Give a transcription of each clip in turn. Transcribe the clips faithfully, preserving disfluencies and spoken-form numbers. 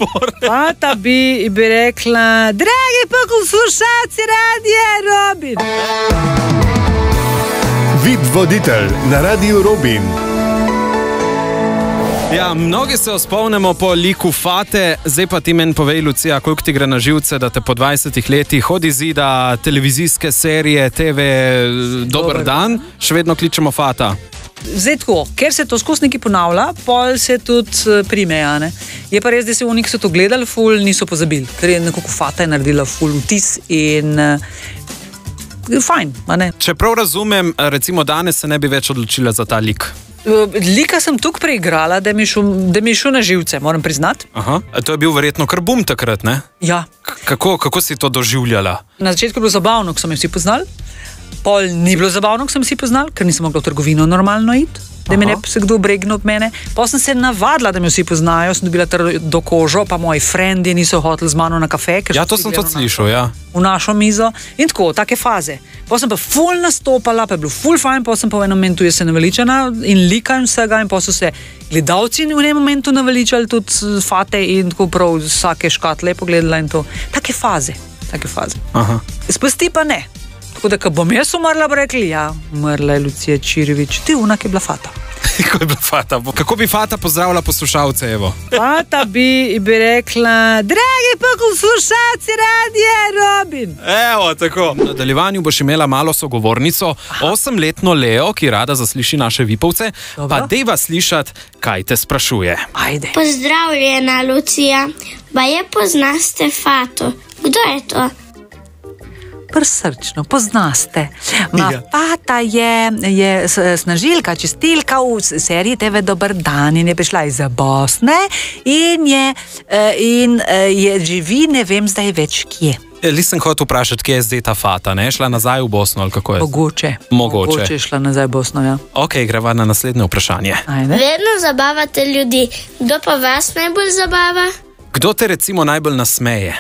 spor. Fata bi, bi rekla, dragi poslušalci Radija Robin. Vid voditelj na Radiju Robin. Ja, mnogi se spomnimo po liku Fate, zdaj pa ti meni povej, Lucija, koliko ti gre na živce, da te po dvajsetih letih od izida televizijske serije te ve Dober dan, še vedno kličemo Fata. Zdaj tako, ker se to skozi nekaj ponavlja, pol se tudi primeja, ne. Je pa res, da se oni, ki so to gledali, ful niso pozabili, ker je nekako Fata je naredila ful vtis in uh, fajn, a ne. Če prav razumem, recimo danes se ne bi več odločila za ta lik. Lika sem tukaj preigrala, da mi je šel, da mi je šel na živce, moram priznati. Aha, to je bil verjetno kar bum takrat, ne? Ja. Kako, kako si to doživljala? Na začetku je bilo zabavno, ko so me vsi poznali. Pol ni bilo zabavno, ko sem vsi poznali, ker nisem mogla v trgovino normalno iti, da mi ne bi se kdo obregnil od mene. Pol sem se navadila, da me vsi poznajo, sem dobila do kožo, pa moji frendi niso hoteli z mano na kafe. Ja, to sem tudi slišal, ja. V našo mizo in tako, take faze. Pol sem pa ful nastopala, pa je bilo ful fajn, pol sem pa v enem momentu jaz se naveličana in lika in vsega in pol so se gledalci v enem momentu naveličali tudi Fate in tako prav vsake škatle pogledala in to. Take faze, take faze. Aha. Spusti pa ne. Tako da, ko bom jaz umrla, bo rekli, ja, umrla je Lucija Čirevič, ti una, ki je bila Fata. Kako je bila Fata? Kako bi Fata pozdravila poslušalce, evo? Fata bi, bi rekla, dragi poslušalci Radija Robin. Evo, tako. V nadaljevanju boš imela malo sogovornico, osemletno Leo, ki rada zasliši naše vipovce, Dobro. Pa dejva slišat, kaj te sprašuje. Ajde. Pozdravljena, Lucija. Baje poznaste Fato. Kdo je to? Prsrčno, poznaste. Ma, Ja. Fata je, je snažilka, čistilka v seriji te ve Dober dan in je prišla iz Bosne in je, in je živi, ne vem zdaj več kje. Li sem hotel vprašati, kje je zdaj ta Fata, ne? Šla nazaj v Bosno, ali kako je? Mogoče. Mogoče. Mogoče je šla nazaj v Bosno, ja. Ok, greva na naslednje vprašanje. Ajde. Vedno zabavate ljudi. Kdo pa vas najbolj zabava? Kdo te recimo najbolj nasmeje?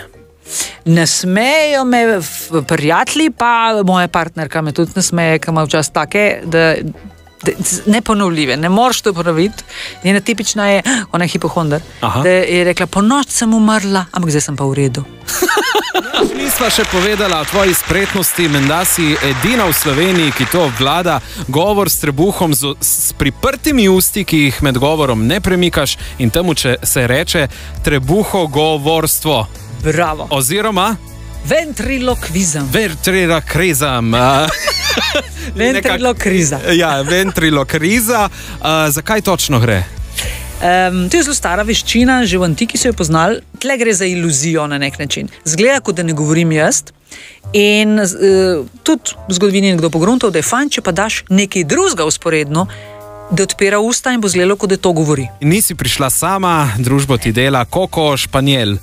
Nasmejo me prijatelji, pa moja partnerka me tudi nasmeje, ki ima včasih take, da, da neponovljive, ne moreš to ponoviti. Njena tipična je, ona je hipohondar, da je rekla, po noč sem umrla, ampak zdaj sem pa v redu. Nisva še povedala o tvoji spretnosti, menda si edina v Sloveniji, ki to obvlada, govor s trebuhom z, s priprtimi usti, ki jih med govorom ne premikaš in temu če se reče trebuho govorstvo. Bravo. Oziroma? Ventrilokvizem. Ventrilokrizem. Ventrilokriza. Ja, ventrilokriza. Uh, zakaj točno gre? Um, to je zelo stara veščina, že v antiki so jo poznali. Tle gre za iluzijo na nek način. Zgleda, kot da ne govorim jaz. In uh, tudi v zgodovini je nekdo pogruntal, da je fajn, če pa daš nekaj drugega usporedno, da odpira usta in bo zgledalo, kot da to govori. Nisi prišla sama, družbo ti dela Koko Španjel.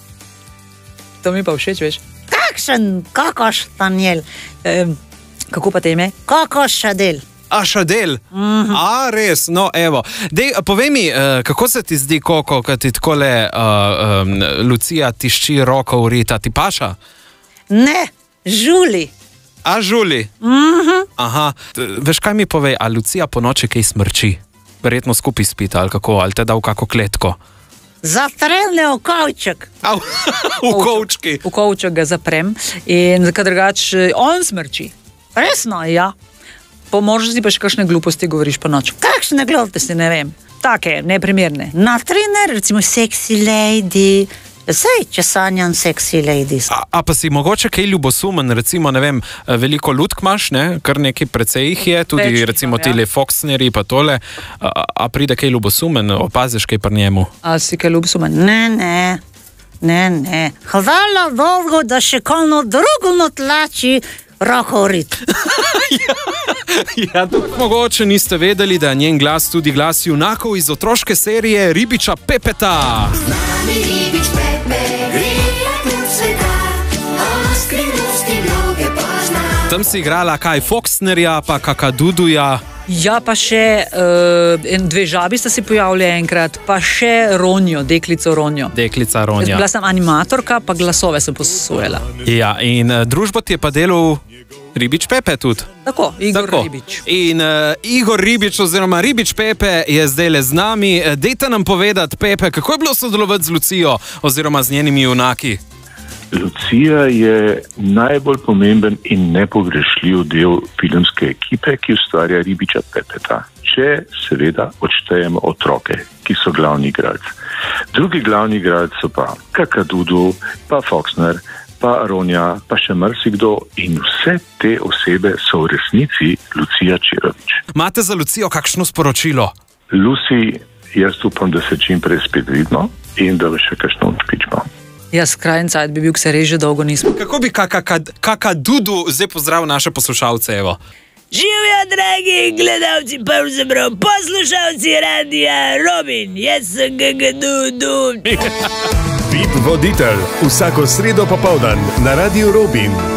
To mi pa všeč, veš. Kakšen Koko Španjel? Um, kako pa te ime? Koko Šadel. A, Šadel? Mm-hmm. A, res, no, evo. Dej, povej mi, uh, kako se ti zdi, Koko, kad ti takole uh, um, Lucija tišči roko v rita, ti paša? Ne, žuli. A, žuli? Mm-hmm. Aha, veš, kaj mi povej, a Lucija po noči kaj smrči? Verjetno skupaj spita, ali kako, ali te da v kako kletko? Zatrelne v kovček. A, v kovčki? V kovček ga zaprem in zakaj drugač on smrči. Resno, ja. Po možnosti pa še kakšne gluposti govoriš po noč. Kakšne gluposti, ne vem. Take, neprimerne. Na trener, recimo sexy lady. Sej, če sanjam sexy ladies. A, a pa si mogoče kaj ljubosumen, recimo, ne vem, veliko lutk imaš, ne? Kar nekaj precej jih je, tudi Več, recimo ja. Tile Foxneri pa tole. A, a pride kaj ljubosumen, opaziš kaj pri njemu? A si kaj ljubosumen? Ne, ne, ne, ne. Hvala Bogu, da še kolno drugo notlači roko rit. ja, ja, mogoče niste vedeli, da je njen glas tudi glas junakov iz otroške serije Ribiča Pepeta. Z nami Ribič Pepe, grije sveta, a skrivnosti mnoge pozna. Tam si igrala kaj Foxnerja, pa Kakaduduja. Ja, pa še uh, dve žabi sta se pojavili enkrat, pa še Ronjo, deklico Ronjo. Deklica Ronja. Bila sem animatorka, pa glasove sem posojala. Ja, in uh, družbo ti je pa delal Ribič Pepe tudi. Tako, Igor Tako. Ribič. In uh, Igor Ribič oziroma Ribič Pepe je zdaj le z nami. Dejte nam povedati, Pepe, kako je bilo sodelovati z Lucijo oziroma z njenimi junaki? Lucija je najbolj pomemben in nepogrešljiv del filmske ekipe, ki ustvarja Ribiča Pepeta. Če seveda odštejemo otroke, ki so glavni igralci. Drugi glavni igralci so pa Kakadudu, pa Foxner, pa Ronja, pa še marsikdo in vse te osebe so v resnici Lucija Čerović. Imate za Lucijo kakšno sporočilo? Luci, jaz upam, da se čim prej spet vidimo in da bo še kakšno odpičmo. Ja, skrajen cajt bi bil, ker se res že dolgo nismo. Kako bi Kakadudu zdaj pozdravil naše poslušalce, evo? Živjo, dragi gledalci, pravzaprav poslušalci Radia Robin, jaz sem Kakadudu. V I P voditelj vsako sredo popoldan na Radiu Robin.